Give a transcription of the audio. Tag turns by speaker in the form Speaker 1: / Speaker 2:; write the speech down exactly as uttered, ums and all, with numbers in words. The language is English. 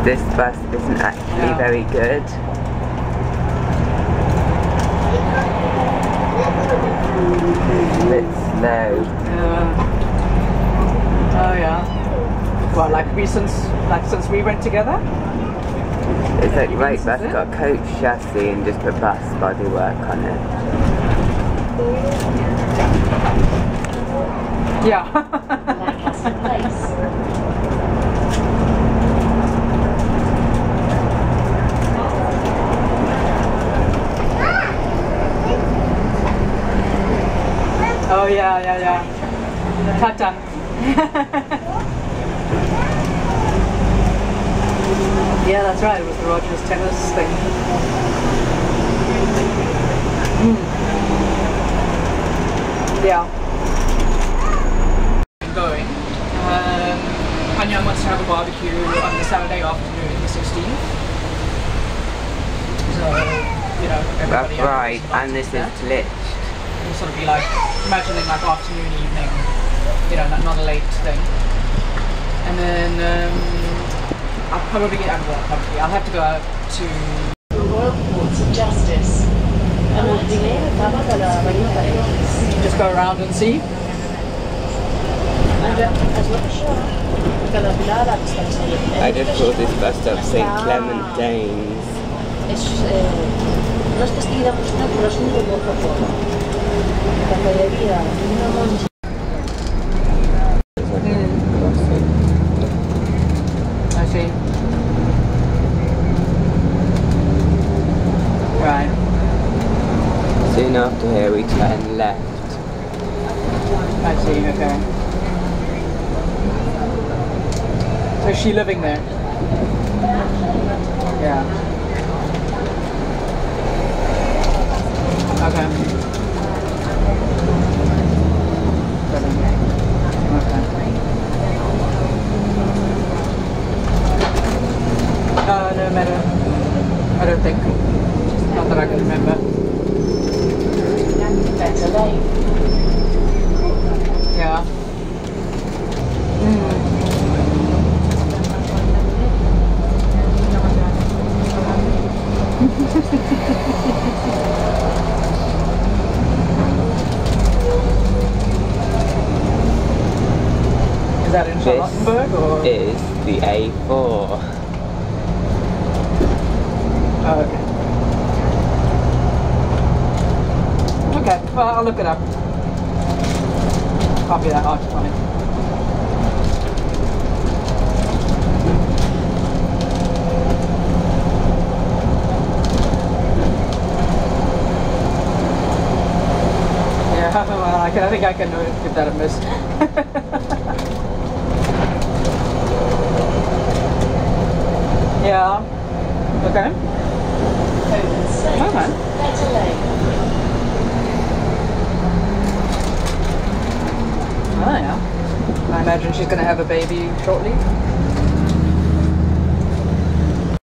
Speaker 1: This bus isn't actually
Speaker 2: yeah.
Speaker 1: very good. It's a bit slow.
Speaker 2: Yeah. Oh yeah. Well, like we since like since we went together.
Speaker 1: It's like right bus got coach chassis and just put bus bodywork on it.
Speaker 2: Yeah. Oh yeah, yeah, yeah. Tata. Yeah, that's right. It was the Rogers tennis thing. Mm. Yeah. Going. Um, Hanyang wants to have a barbecue on the Saturday afternoon, the sixteenth. So, you know, everybody.
Speaker 1: That's right, and this is glitched.
Speaker 2: It'll sort of be like, imagining like afternoon, evening, you know, not, not a late thing. And then, um, I'll probably, uh, well, probably, I'll have to go out to
Speaker 3: the Royal Courts of Justice.
Speaker 2: just go around and see.
Speaker 1: I just call this bus stop Saint Clement Danes.
Speaker 3: No es que estigui demostrat, però és un rumor que corre. Perquè hi havia una monja.
Speaker 2: I see. Right.
Speaker 1: Soon after here we turn left.
Speaker 2: I see, okay. So is she living there? Yeah. Okay. Okay. Uh, no matter. I don't think. Not that I can remember.
Speaker 3: Fetter Lane.
Speaker 2: Yeah. Mm. Is that in Charlottenburg or?
Speaker 1: This is the A four.
Speaker 2: Oh, okay. Okay, well, I'll look it up. Can't be that hard to find. Yeah, well, I, can, I think I can give that a miss. Yeah. Okay. Okay.
Speaker 3: Fetter Lane.
Speaker 2: Oh yeah. I imagine she's going to have a baby shortly.